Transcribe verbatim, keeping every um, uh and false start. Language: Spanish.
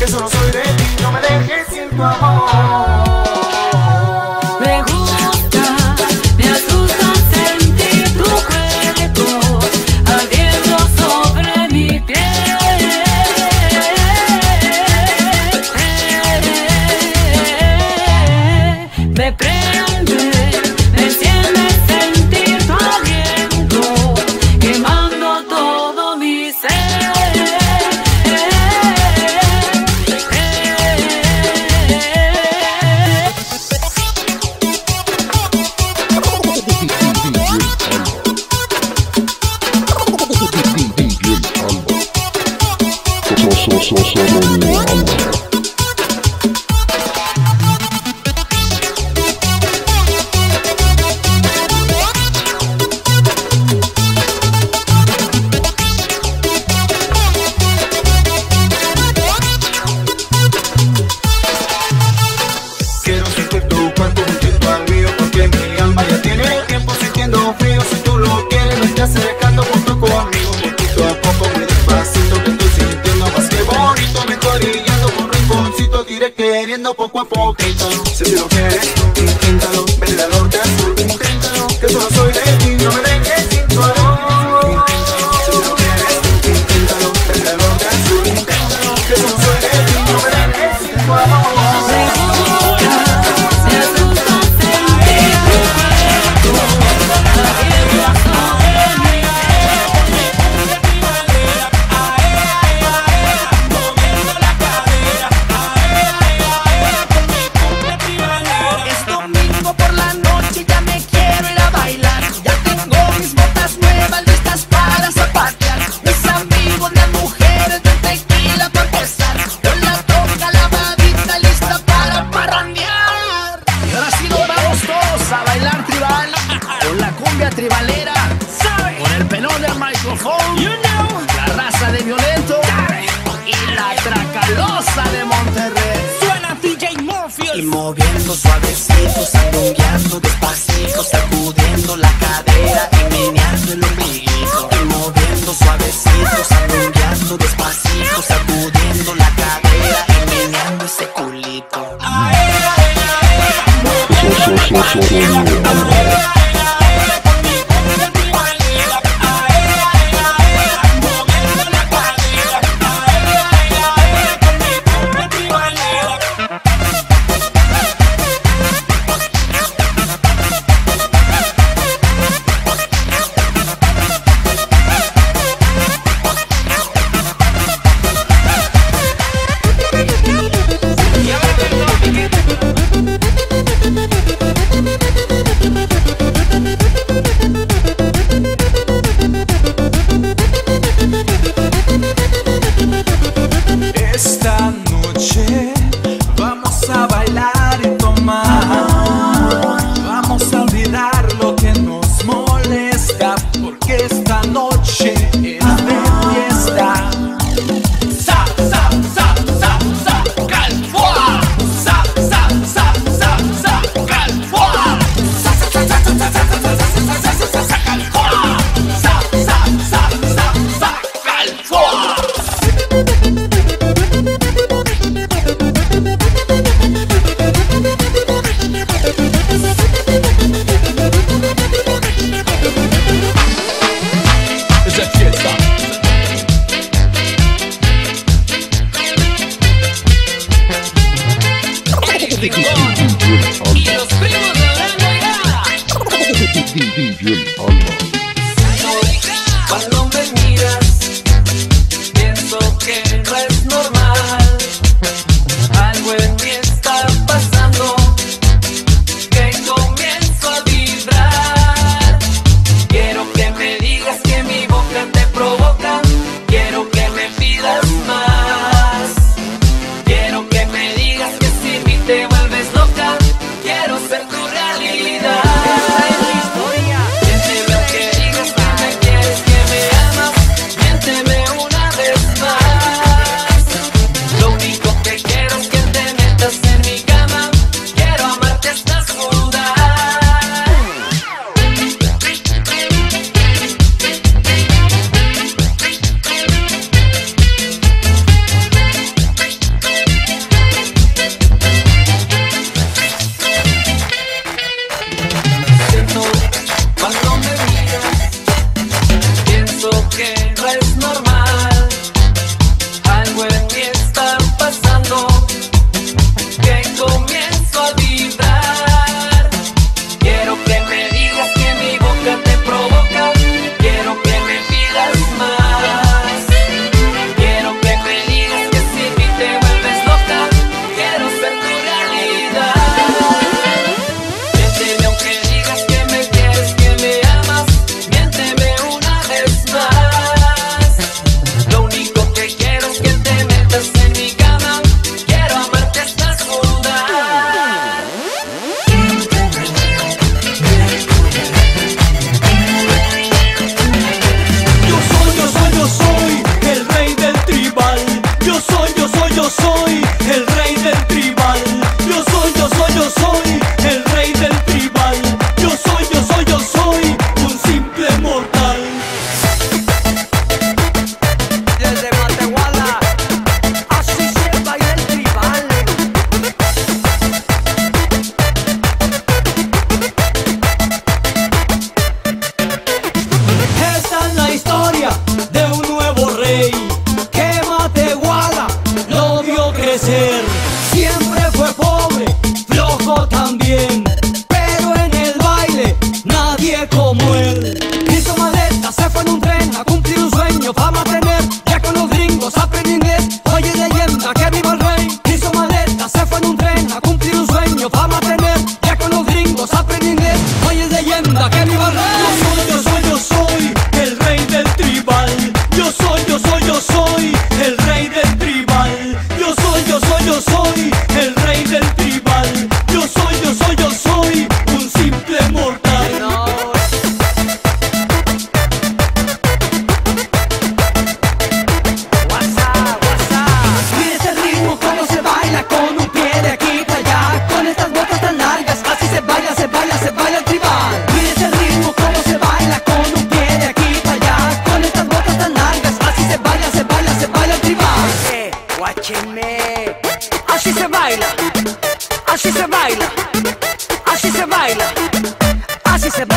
que solo soy de ti, no me dejes sin tu amor. Me gusta, me asusta sentir tu cuerpo ardiendo sobre mi piel. Me prende, me enciende sentir tu aliento, quemando todo mi ser. So, so, so, so, Quiero sentir tu cuerpo juntito al mío, porque mi alma ya tiene tiempo sintiendo frío. Si tú lo quieres, me estás acercando junto conmigo, poquito a poco, muy despacito, que estoy sintiendo más que bonito. Me estoy guiando por un rinconcito, te iré queriendo poco a poquito. Si tú lo quieres, tú inténtalo, ven al norte al sur, inténtalo, que solo soy de ti, no me dejes sin tu amor. Si tú lo quieres, tú inténtalo, ven al norte al sur, inténtalo, que solo soy de ti, no me dejes sin tu amor. Tribalera, ¿sabe? Con el pelón del micrófono, you know. La raza de Violento, ¿sabe? Y la Tracalosa de Monterrey. Suena D J Morpheus. Y moviendo suavecito, sandungueando despacito, sacudiendo la cadera y meneando el ombligo. Y moviendo suavecito, sandungueando despacito, sacudiendo la cadera y meneando ese culito. Ay, ay, ay, ay. Esta noche vamos a bailar y tomar, vamos a olvidar lo que nos molesta, porque esta noche es de fiesta. Sa, sa, sa, sa, sa, calfua. Sa, sa, sa, sa, sa, calfua. Sa, sa, sa, sa, sa, sa, sa, sa, sa, sa, sa, calfua. Sa, sa, sa, sa, sa, calfua. Y los primos de la D J Alma. Cuando me miras, pienso que no es normal. Algo en mí está pasando, que comienzo a vibrar. Quiero que me digas que mi boca te provoca. Quiero que me pidas más. Quiero que me digas que sin mí te vuelves loca. pasando, que comienzo a vibrar. Quiero que me digas que mi boca te provoca, quiero que me pidas más. Quiero que me digas que sin mí te vuelves loca, quiero ser tu realidad. Miénteme aunque digas que me quieres, que me amas, miénteme una vez más. Lo único que quiero es que te metas en mi cama, quiero amarte hasta sudar. Yo soy, yo soy, yo soy el rey del tribal. Yo soy, yo soy, yo soy el rey del tribal. Yo soy, yo soy, yo soy el rey del tribal. Yo soy, yo soy, yo soy un simple mortal. Desde Matehuala, así se baila el tribal. Esta es la historia de un nuevo rey que Matehuala lo vio crecer. Siempre fue pobre, flojo también, pero en el baile nadie como él. Hizo maleta, se fue en un tren a cumplir un sueño, fama tener, ya con los gringos aprendió inglés. Oye leyenda, que viva el rey. Hizo maleta, se fue en un tren a cumplir un sueño, fama tener, ya con los gringos aprendió inglés. Oye leyenda, que viva el rey. Yo soy, yo soy, yo soy el rey del tribal. Yo soy, yo soy, yo soy el rey del tribal. Yo soy, yo soy, yo soy el rey del tribal. Yo soy, yo soy, yo soy un simple mortal. Mira este ritmo cómo se baila, con un pie de aquí para allá, con estas botas tan largas, así se baila, se baila, se baila el tribal. Mira este ritmo cómo se baila, con un pie de aquí para allá, con estas botas tan largas, así se baila, se baila, se baila el tribal. Eh, guáchenme. Así se baila, así se baila, así se baila, así se baila.